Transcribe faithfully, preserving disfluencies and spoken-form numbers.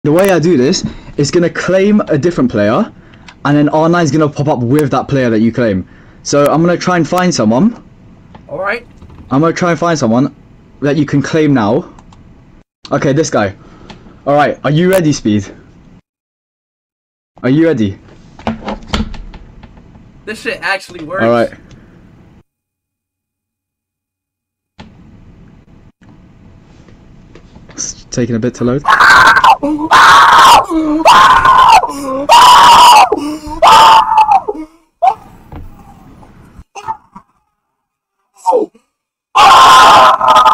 The way I do this is gonna claim a different player, and then R nine's gonna pop up with that player that you claim. So I'm gonna try and find someone. Alright. I'm gonna try and find someone that you can claim now. Okay, this guy. Alright, are you ready, Speed? Are you ready? This shit actually works. Alright. It's taking a bit to load. Oh!